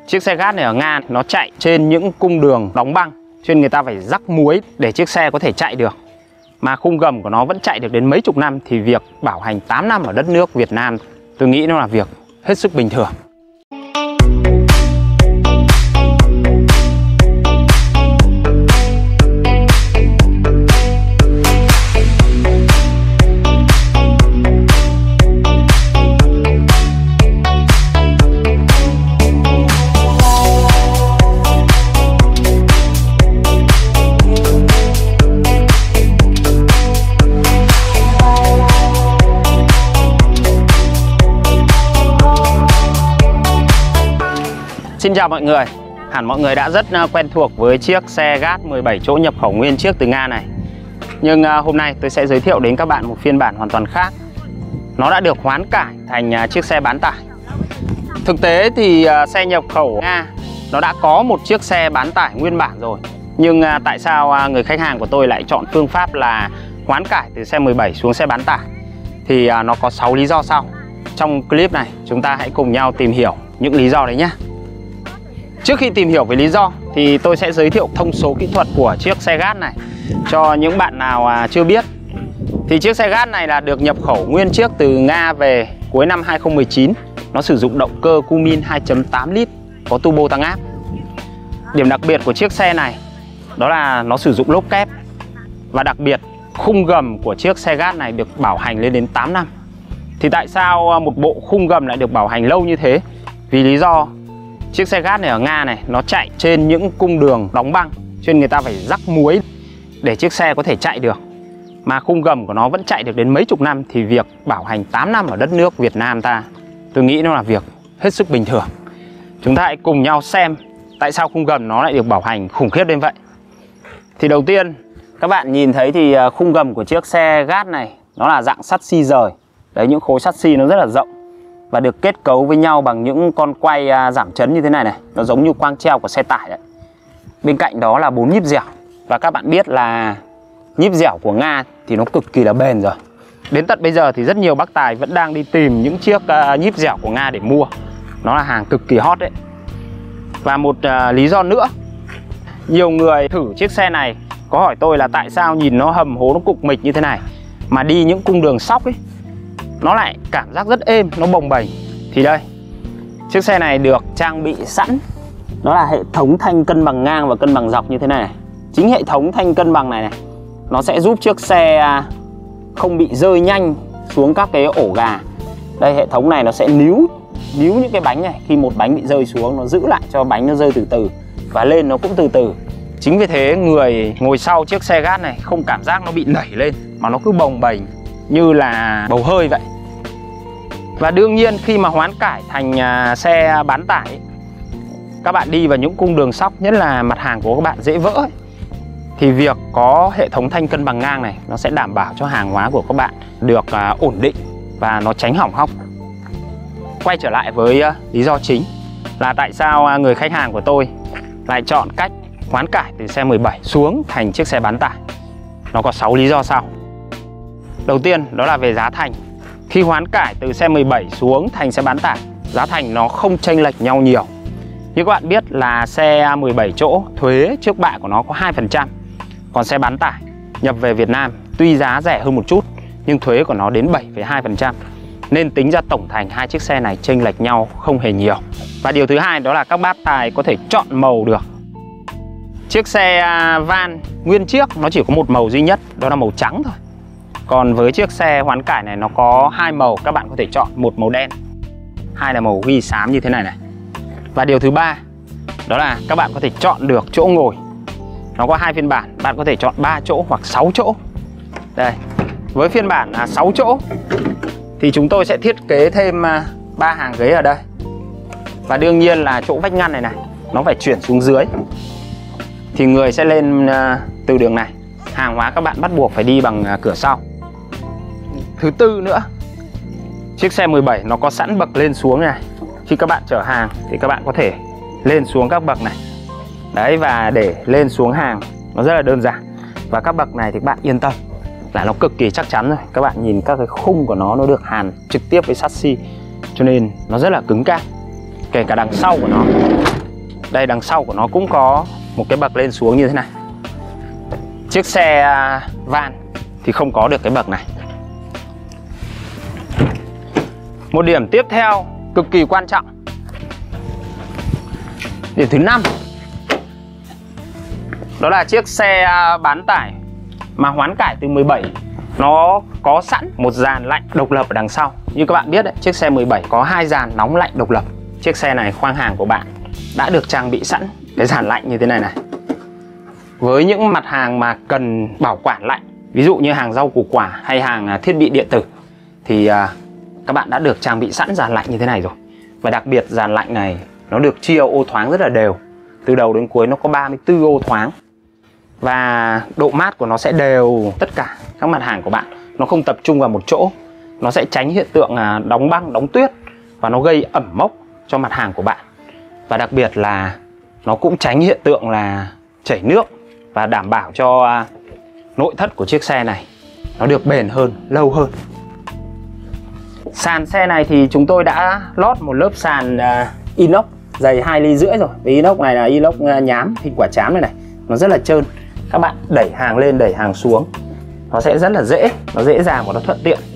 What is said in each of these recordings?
Chiếc xe Gat này ở Nga nó chạy trên những cung đường đóng băng, cho nên người ta phải rắc muối để chiếc xe có thể chạy được. Mà khung gầm của nó vẫn chạy được đến mấy chục năm, thì việc bảo hành 8 năm ở đất nước Việt Nam tôi nghĩ nó là việc hết sức bình thường. Xin chào mọi người. Hẳn mọi người đã rất quen thuộc với chiếc xe Gat 17 chỗ nhập khẩu nguyên chiếc từ Nga này. Nhưng hôm nay tôi sẽ giới thiệu đến các bạn một phiên bản hoàn toàn khác. Nó đã được hoán cải thành chiếc xe bán tải. Thực tế thì xe nhập khẩu Nga nó đã có một chiếc xe bán tải nguyên bản rồi. Nhưng tại sao người khách hàng của tôi lại chọn phương pháp là hoán cải từ xe 17 xuống xe bán tải? Thì nó có 6 lý do sau. Trong clip này chúng ta hãy cùng nhau tìm hiểu những lý do đấy nhé. Trước khi tìm hiểu về lý do thì tôi sẽ giới thiệu thông số kỹ thuật của chiếc xe Gat này cho những bạn nào chưa biết. Thì chiếc xe Gat này là được nhập khẩu nguyên chiếc từ Nga về cuối năm 2019. Nó sử dụng động cơ Cummins 2.8 lít có turbo tăng áp. Điểm đặc biệt của chiếc xe này đó là nó sử dụng lốp kép. Và đặc biệt khung gầm của chiếc xe Gat này được bảo hành lên đến 8 năm. Thì tại sao một bộ khung gầm lại được bảo hành lâu như thế? Vì lý do chiếc xe Gat này ở Nga này nó chạy trên những cung đường đóng băng, cho nên người ta phải rắc muối để chiếc xe có thể chạy được. Mà khung gầm của nó vẫn chạy được đến mấy chục năm, thì việc bảo hành 8 năm ở đất nước Việt Nam ta tôi nghĩ nó là việc hết sức bình thường. Chúng ta hãy cùng nhau xem tại sao khung gầm nó lại được bảo hành khủng khiếp đến vậy. Thì đầu tiên các bạn nhìn thấy thì khung gầm của chiếc xe Gat này nó là dạng sắt xi rời. Đấy, những khối sắt xi nó rất là rộng và được kết cấu với nhau bằng những con quay giảm chấn như thế này này. Nó giống như quang treo của xe tải đấy. Bên cạnh đó là 4 nhíp dẻo. Và các bạn biết là nhíp dẻo của Nga thì nó cực kỳ là bền rồi. Đến tận bây giờ thì rất nhiều bác tài vẫn đang đi tìm những chiếc nhíp dẻo của Nga để mua. Nó là hàng cực kỳ hot đấy. Và một lý do nữa, nhiều người thử chiếc xe này có hỏi tôi là tại sao nhìn nó hầm hố, nó cục mịch như thế này mà đi những cung đường sóc ấy nó lại cảm giác rất êm, nó bồng bềnh. Thì đây, chiếc xe này được trang bị sẵn, đó là hệ thống thanh cân bằng ngang và cân bằng dọc như thế này. Chính hệ thống thanh cân bằng này nó sẽ giúp chiếc xe không bị rơi nhanh xuống các cái ổ gà. Đây, hệ thống này nó sẽ níu những cái bánh này. Khi một bánh bị rơi xuống, nó giữ lại cho bánh nó rơi từ từ, và lên nó cũng từ từ. Chính vì thế người ngồi sau chiếc xe Gat này không cảm giác nó bị nảy lên, mà nó cứ bồng bềnh như là bầu hơi vậy. Và đương nhiên khi mà hoán cải thành xe bán tải, các bạn đi vào những cung đường sóc, nhất là mặt hàng của các bạn dễ vỡ ấy, thì việc có hệ thống thanh cân bằng ngang này nó sẽ đảm bảo cho hàng hóa của các bạn được ổn định và nó tránh hỏng hóc. Quay trở lại với lý do chính là tại sao người khách hàng của tôi lại chọn cách hoán cải từ xe 17 xuống thành chiếc xe bán tải. Nó có 6 lý do sau. Đầu tiên đó là về giá thành. Khi hoán cải từ xe 17 xuống thành xe bán tải, giá thành nó không chênh lệch nhau nhiều. Như các bạn biết là xe 17 chỗ thuế trước bạ của nó có 2%. Còn xe bán tải nhập về Việt Nam tuy giá rẻ hơn một chút nhưng thuế của nó đến 7,2%. Nên tính ra tổng thành hai chiếc xe này chênh lệch nhau không hề nhiều. Và điều thứ hai đó là các bác tài có thể chọn màu được. Chiếc xe van nguyên chiếc nó chỉ có một màu duy nhất, đó là màu trắng thôi. Còn với chiếc xe hoán cải này nó có 2 màu, các bạn có thể chọn, một màu đen, hai là màu ghi xám như thế này này. Và điều thứ ba đó là các bạn có thể chọn được chỗ ngồi. Nó có 2 phiên bản, bạn có thể chọn 3 chỗ hoặc 6 chỗ. Đây, với phiên bản 6 chỗ thì chúng tôi sẽ thiết kế thêm 3 hàng ghế ở đây. Và đương nhiên là chỗ vách ngăn này này nó phải chuyển xuống dưới, thì người sẽ lên từ đường này. Hàng hóa các bạn bắt buộc phải đi bằng cửa sau. Thứ tư nữa, chiếc xe 17 nó có sẵn bậc lên xuống này. Khi các bạn chở hàng thì các bạn có thể lên xuống các bậc này. Đấy, và để lên xuống hàng nó rất là đơn giản. Và các bậc này thì các bạn yên tâm là nó cực kỳ chắc chắn rồi. Các bạn nhìn các cái khung của nó được hàn trực tiếp với sắt xi, cho nên nó rất là cứng cáp. Kể cả đằng sau của nó. Đây, đằng sau của nó cũng có một cái bậc lên xuống như thế này. Chiếc xe van thì không có được cái bậc này. Một điểm tiếp theo cực kỳ quan trọng, điểm thứ 5, đó là chiếc xe bán tải mà hoán cải từ 17 nó có sẵn một dàn lạnh độc lập ở đằng sau. Như các bạn biết đấy, chiếc xe 17 có 2 dàn nóng lạnh độc lập. Chiếc xe này khoang hàng của bạn đã được trang bị sẵn cái dàn lạnh như thế này này. Với những mặt hàng mà cần bảo quản lạnh, ví dụ như hàng rau củ quả hay hàng thiết bị điện tử, thì các bạn đã được trang bị sẵn dàn lạnh như thế này rồi. Và đặc biệt dàn lạnh này nó được chia ô thoáng rất là đều. Từ đầu đến cuối nó có 34 ô thoáng. Và độ mát của nó sẽ đều tất cả các mặt hàng của bạn. Nó không tập trung vào một chỗ. Nó sẽ tránh hiện tượng đóng băng, đóng tuyết. Và nó gây ẩm mốc cho mặt hàng của bạn. Và đặc biệt là nó cũng tránh hiện tượng là chảy nước. Và đảm bảo cho nội thất của chiếc xe này nó được bền hơn, lâu hơn. Sàn xe này thì chúng tôi đã lót một lớp sàn inox dày 2,5 ly rồi. Vì inox này là inox nhám, hình quả trám này này. Nó rất là trơn. Các bạn đẩy hàng lên, đẩy hàng xuống, nó sẽ rất là dễ. Nó dễ dàng và nó thuận tiện.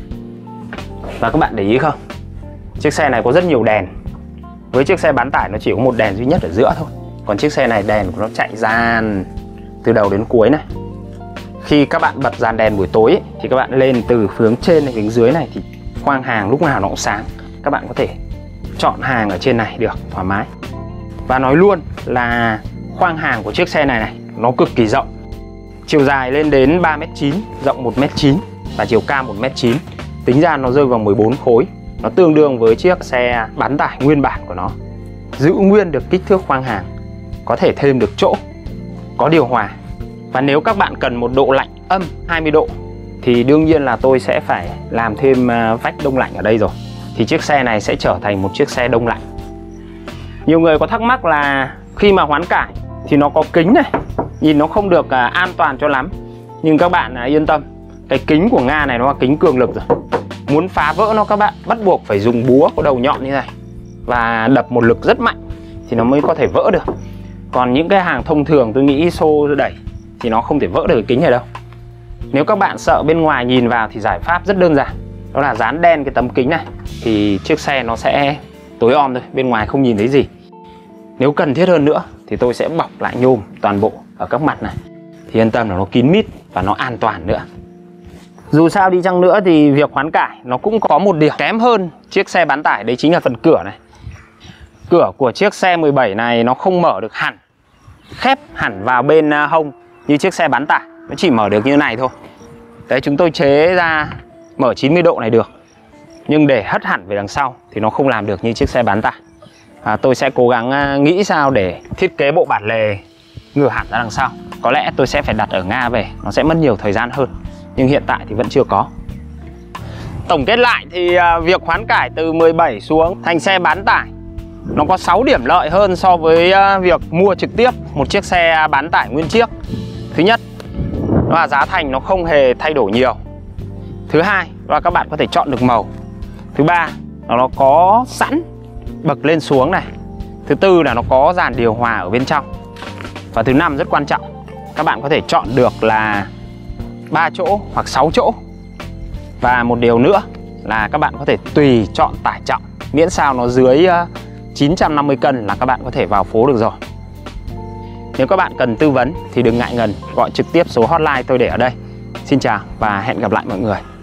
Và các bạn để ý không, chiếc xe này có rất nhiều đèn. Với chiếc xe bán tải nó chỉ có một đèn duy nhất ở giữa thôi. Còn chiếc xe này đèn của nó chạy dàn từ đầu đến cuối này. Khi các bạn bật dàn đèn buổi tối ấy, thì các bạn lên từ hướng trên đến hướng dưới này thì khoang hàng lúc nào nó cũng sáng. Các bạn có thể chọn hàng ở trên này được thoải mái. Và nói luôn là khoang hàng của chiếc xe này nó cực kỳ rộng. Chiều dài lên đến 3m9, rộng 1m9 và chiều cao 1m9. Tính ra nó rơi vào 14 khối. Nó tương đương với chiếc xe bán tải nguyên bản của nó. Giữ nguyên được kích thước khoang hàng, có thể thêm được chỗ, có điều hòa. Và nếu các bạn cần một độ lạnh âm 20 độ thì đương nhiên là tôi sẽ phải làm thêm vách đông lạnh ở đây rồi. Thì chiếc xe này sẽ trở thành một chiếc xe đông lạnh. Nhiều người có thắc mắc là khi mà hoán cải thì nó có kính này, nhìn nó không được an toàn cho lắm. Nhưng các bạn yên tâm, cái kính của Nga này nó là kính cường lực rồi. Muốn phá vỡ nó các bạn bắt buộc phải dùng búa có đầu nhọn như này và đập một lực rất mạnh thì nó mới có thể vỡ được. Còn những cái hàng thông thường tôi nghĩ xô đẩy thì nó không thể vỡ được cái kính này đâu. Nếu các bạn sợ bên ngoài nhìn vào thì giải pháp rất đơn giản. Đó là dán đen cái tấm kính này thì chiếc xe nó sẽ tối om thôi, bên ngoài không nhìn thấy gì. Nếu cần thiết hơn nữa thì tôi sẽ bọc lại nhôm toàn bộ ở các mặt này. Thì yên tâm là nó kín mít và nó an toàn nữa. Dù sao đi chăng nữa thì việc hoán cải nó cũng có một điểm kém hơn chiếc xe bán tải, đấy chính là phần cửa này. Cửa của chiếc xe 17 này nó không mở được hẳn, khép hẳn vào bên hông như chiếc xe bán tải. Nó chỉ mở được như này thôi. Đấy, chúng tôi chế ra mở 90 độ này được. Nhưng để hất hẳn về đằng sau thì nó không làm được như chiếc xe bán tải. Tôi sẽ cố gắng nghĩ sao để thiết kế bộ bản lề ngửa hẳn ra đằng sau. Có lẽ tôi sẽ phải đặt ở Nga về, nó sẽ mất nhiều thời gian hơn. Nhưng hiện tại thì vẫn chưa có. Tổng kết lại thì việc hoán cải từ 17 xuống thành xe bán tải nó có 6 điểm lợi hơn so với việc mua trực tiếp một chiếc xe bán tải nguyên chiếc. Thứ nhất là giá thành nó không hề thay đổi nhiều. Thứ hai là các bạn có thể chọn được màu. Thứ ba là nó có sẵn bậc lên xuống này. Thứ tư là nó có dàn điều hòa ở bên trong. Và thứ năm rất quan trọng, các bạn có thể chọn được là 3 chỗ hoặc 6 chỗ. Và một điều nữa là các bạn có thể tùy chọn tải trọng, miễn sao nó dưới 950 cân là các bạn có thể vào phố được rồi. Nếu các bạn cần tư vấn thì đừng ngại ngần gọi trực tiếp số hotline tôi để ở đây. Xin chào và hẹn gặp lại mọi người.